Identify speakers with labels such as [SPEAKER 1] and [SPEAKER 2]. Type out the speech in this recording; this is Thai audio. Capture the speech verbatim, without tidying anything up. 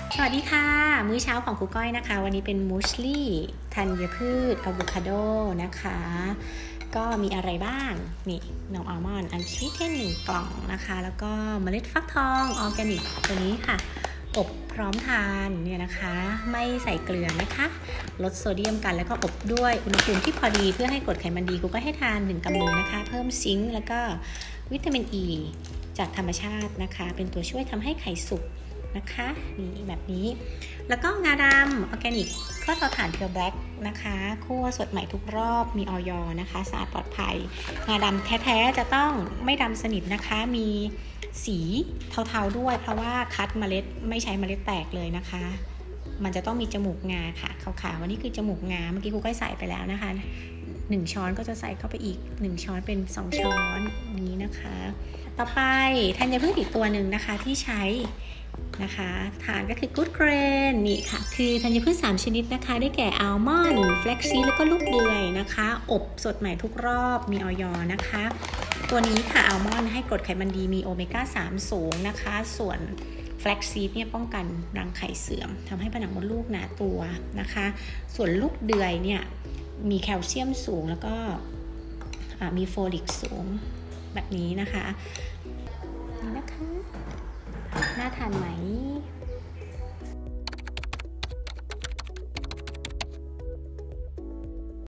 [SPEAKER 1] สวัสดีค่ะมื้อเช้าของครูก้อยนะคะวันนี้เป็นมูสลี่ธัญพืชอะโวคาโดนะคะก็มีอะไรบ้างนี่นมอัลมอนด์อันชีสเทนหนึ่งกล่องนะคะแล้วก็เมล็ดฟักทองออร์แกนิกตัวนี้ค่ะอบพร้อมทานเนี่ยนะคะไม่ใส่เกลือนะคะลดโซเดียมกันแล้วก็อบด้วยอุณหภูมิที่พอดีเพื่อให้กรดไขมันดีครูก็ให้ทานหนึ่งกำมือนะคะเพิ่มซิงค์แล้วก็วิตามินอ e ีจากธรรมชาตินะคะเป็นตัวช่วยทำให้ไข่สุกนะคะนี่แบบนี้แล้วก็งาดำออร์แกนิกก็เตาถ่านเพียวแบล็กนะคะคั่วสดใหม่ทุกรอบมีออยนะคะสะอาดปลอดภัยงาดำแท้ๆจะต้องไม่ดำสนิทนะคะมีสีเทาๆด้วยเพราะว่าคัดเมล็ดไม่ใช้เมล็ดแตกเลยนะคะมันจะต้องมีจมูกงาค่ะขาวๆวันนี้คือจมูกงาเมื่อกี้ครูก็ใส่ไปแล้วนะคะหนึ่งช้อนก็จะใส่เข้าไปอีกหนึ่งช้อนเป็นสองช้อนนี้นะคะต่อไปธัญพืชอีกตัวหนึ่งนะคะที่ใช้นะคะทานก็คือ Good Grain นี่ค่ะคือธัญพืชสามชนิดนะคะได้แก่อัลมอนด์แฟลกซีดแล้วก็ลูกเดือยนะคะอบสดใหม่ทุกรอบมีออยนะคะตัวนี้ค่ะอัลมอนด์ให้กรดไขมันดีมีโอเมก้าสามสูงนะคะส่วนแฟลกซีดเนี่ยป้องกันรังไข่เสื่อมทำให้ผนังมดลูกหนาตัวนะคะส่วนลูกเดือยเนี่ยมีแคลเซียมสูงแล้วก็มีโฟลิกสูงแบบนี้นะคะนี่นะคะน่าทานไหม